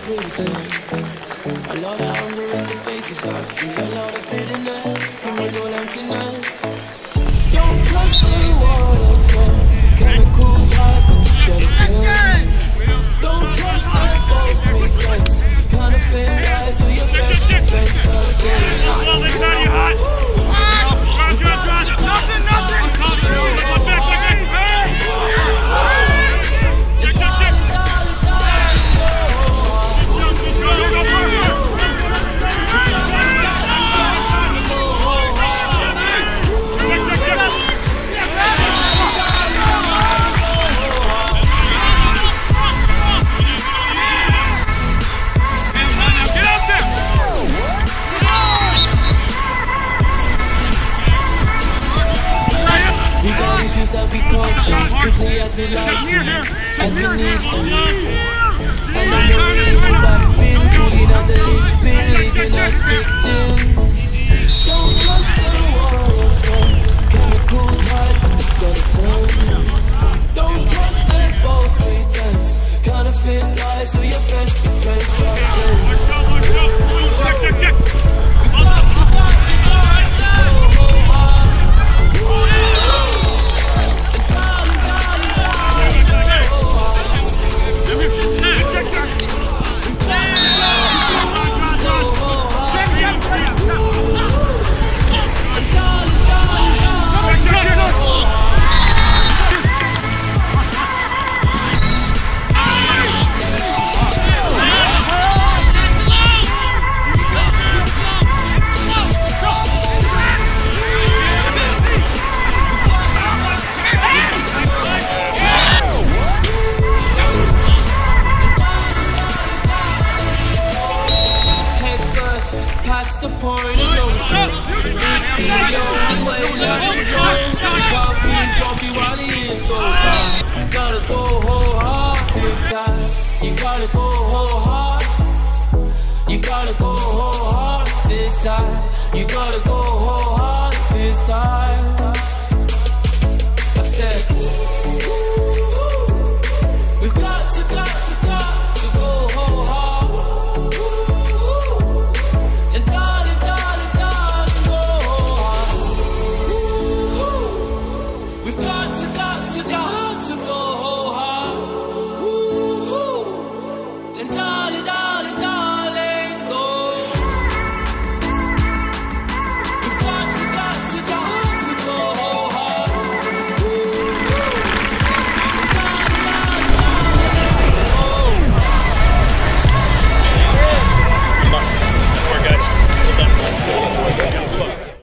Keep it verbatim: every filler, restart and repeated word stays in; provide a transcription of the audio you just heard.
pretense. A lot of hunger in the faces I see, a lot of bitterness, communal emptiness. Don't trust the waterfront, chemicals hide with the skeletons. Don't trust that false pretense, counterfeit lies or your best defense. I say, nothing, nothing. That we can't change quickly as we like to, as we need to. And I'm worried the backspin, pulling out the linchpin, leaving us victims. Don't trust the waterfront, chemicals hide with the skeletons. Don't trust that false pretense, counterfeit lies or your best defense. I say, check, check, check. Past the point of no return, it's the only way left to go. You can't be talking while the years go by. Gotta go whole hard this time. You gotta go whole hard. You gotta go whole hard this time. You gotta go whole hard this time. I said, we've got to, got to, got to go whole hard. And